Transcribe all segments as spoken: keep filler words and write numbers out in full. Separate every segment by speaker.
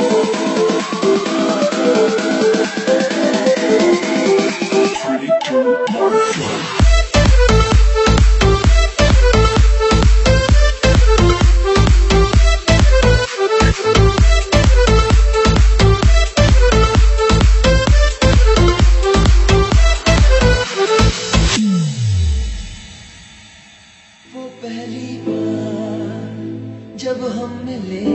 Speaker 1: पहली बार जब हम मिले,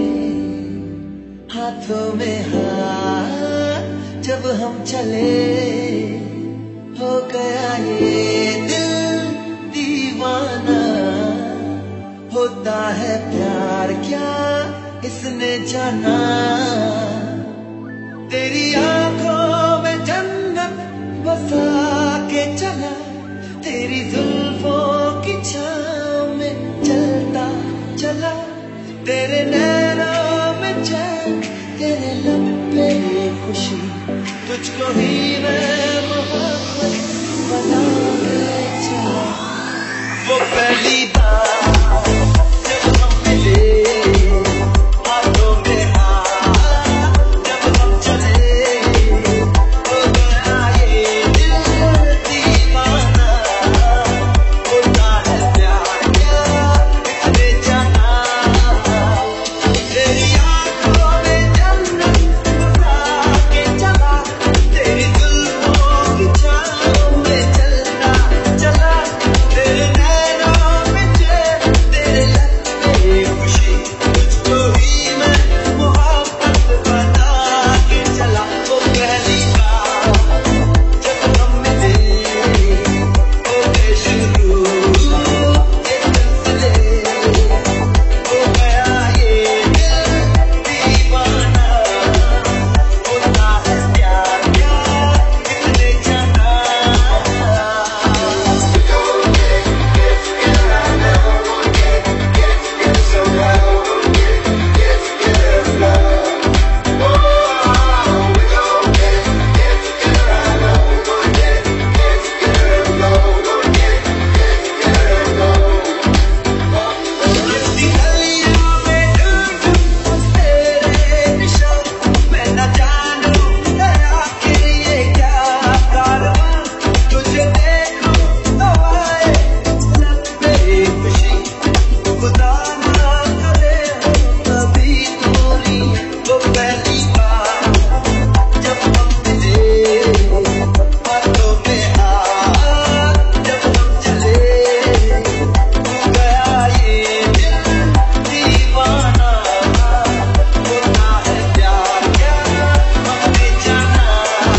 Speaker 1: हाथों में हाथ जब हम चले, हो गया ये दिल दीवाना। होता है प्यार क्या इसने जाना, तेरी आंखों में जन्नत बसा के चला, तेरी जुल्फों की छाँव में चलता चला, तेरे नैनों में चैन, तेरे लब पे खुशी, तुझको ही मैं मोहब्बत बना के चला। वो पहली बार जब हम मिले, हाथों में हाथ जब हम चले, हो गया ये दिल दीवाना। होता है प्यार क्या इसने जाना, तेरी आंखों में जन्नत बसा के चला, तेरी जुल्फों की छाँव में चलता चला, तेरे नैनों में चैन, तेरे लब पे खुशी, तुझको ही मैं मोहब्बत बना के चला। वो पहली बार जब हम मिले, हो गए शुरू एक सिलसिले, हो गया ये दिल दीवाना। होता है प्यार क्या इसने जाना। किसी गलियों में ढूंढूं तेरे निशान, मैं न जानूं गया कि ये क्या कारवां, तुझे देखूं तो आए लब पे खुशी, खुदा ना करे हो कभी दूरी। वो पहली बार जब हम मिले, हाथों में हाथ जब हम चले, हो गया ये दिल दीवाना। होता है प्यार क्या हमने जाना।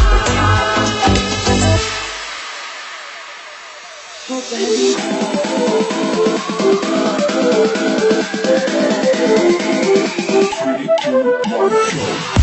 Speaker 1: वो पहली बार